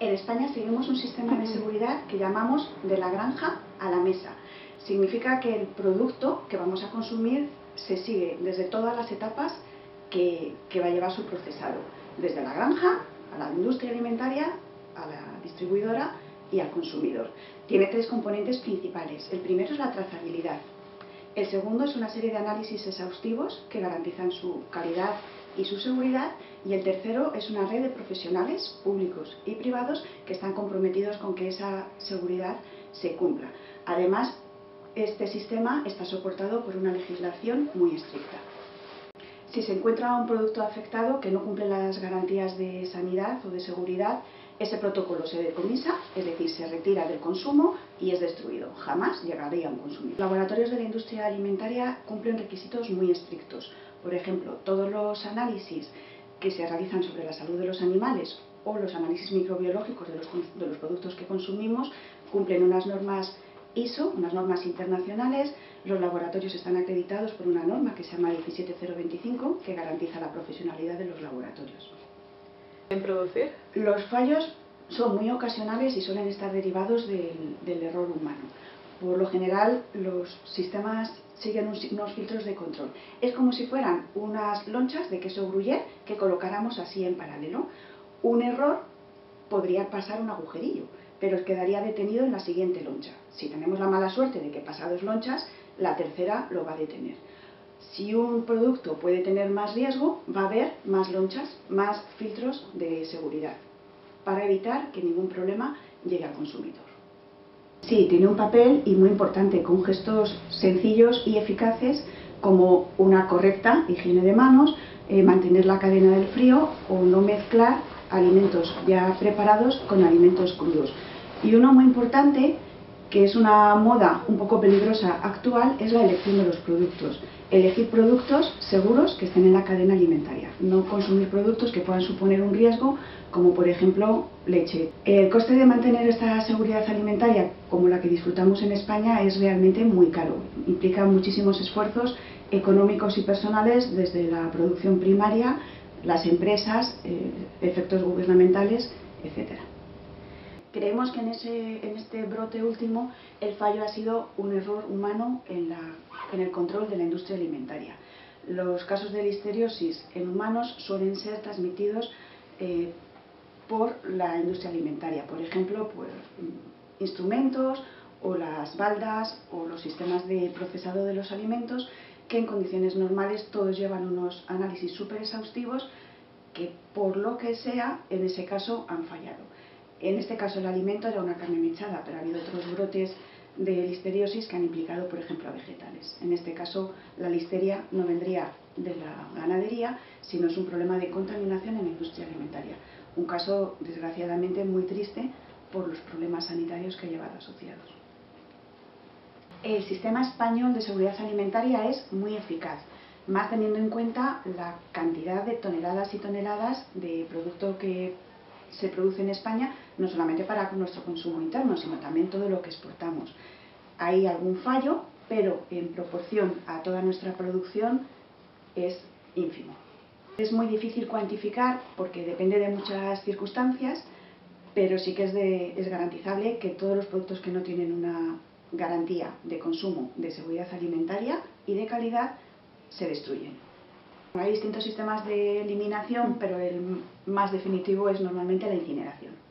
En España seguimos un sistema de seguridad que llamamos de la granja a la mesa. Significa que el producto que vamos a consumir se sigue desde todas las etapas que va a llevar su procesado. Desde la granja, a la industria alimentaria, a la distribuidora y al consumidor. Tiene tres componentes principales. El primero es la trazabilidad. El segundo es una serie de análisis exhaustivos que garantizan su calidad y su seguridad, y el tercero es una red de profesionales públicos y privados que están comprometidos con que esa seguridad se cumpla. Además, este sistema está soportado por una legislación muy estricta. Si se encuentra un producto afectado que no cumple las garantías de sanidad o de seguridad, ese protocolo se decomisa, es decir, se retira del consumo y es destruido. Jamás llegaría a un consumidor. Los laboratorios de la industria alimentaria cumplen requisitos muy estrictos. Por ejemplo, todos los análisis que se realizan sobre la salud de los animales o los análisis microbiológicos de los productos que consumimos cumplen unas normas ISO, unas normas internacionales. Los laboratorios están acreditados por una norma que se llama 17025, que garantiza la profesionalidad de los laboratorios. ¿En producir? Los fallos son muy ocasionales y suelen estar derivados del error humano. Por lo general, los sistemas siguen unos filtros de control. Es como si fueran unas lonchas de queso gruyère que colocáramos así en paralelo. Un error podría pasar un agujerillo, pero quedaría detenido en la siguiente loncha. Si tenemos la mala suerte de que pasa dos lonchas, la tercera lo va a detener. Si un producto puede tener más riesgo, va a haber más lonchas, más filtros de seguridad, para evitar que ningún problema llegue al consumidor. Sí, tiene un papel y muy importante, con gestos sencillos y eficaces como una correcta higiene de manos, mantener la cadena del frío o no mezclar alimentos ya preparados con alimentos crudos. Y uno muy importante, que es una moda un poco peligrosa actual, es la elección de los productos. Elegir productos seguros que estén en la cadena alimentaria, no consumir productos que puedan suponer un riesgo, como por ejemplo leche. El coste de mantener esta seguridad alimentaria, como la que disfrutamos en España, es realmente muy caro. Implica muchísimos esfuerzos económicos y personales desde la producción primaria, las empresas, efectos gubernamentales, etc. Creemos que en este brote último el fallo ha sido un error humano en el control de la industria alimentaria. Los casos de listeriosis en humanos suelen ser transmitidos por la industria alimentaria, por ejemplo, por instrumentos o las baldas o los sistemas de procesado de los alimentos, que en condiciones normales todos llevan unos análisis súper exhaustivos que, por lo que sea, en ese caso han fallado. En este caso el alimento era una carne mechada, pero ha habido otros brotes de listeriosis que han implicado, por ejemplo, a vegetales. En este caso la listeria no vendría de la ganadería, sino es un problema de contaminación en la industria alimentaria. Un caso desgraciadamente muy triste por los problemas sanitarios que ha llevado asociados. El sistema español de seguridad alimentaria es muy eficaz, más teniendo en cuenta la cantidad de toneladas y toneladas de producto que se produce en España, no solamente para nuestro consumo interno, sino también todo lo que exportamos. Hay algún fallo, pero en proporción a toda nuestra producción es ínfimo. Es muy difícil cuantificar porque depende de muchas circunstancias, pero sí que es garantizable que todos los productos que no tienen una garantía de consumo, de seguridad alimentaria y de calidad se destruyen. Hay distintos sistemas de eliminación, pero el más definitivo es normalmente la incineración.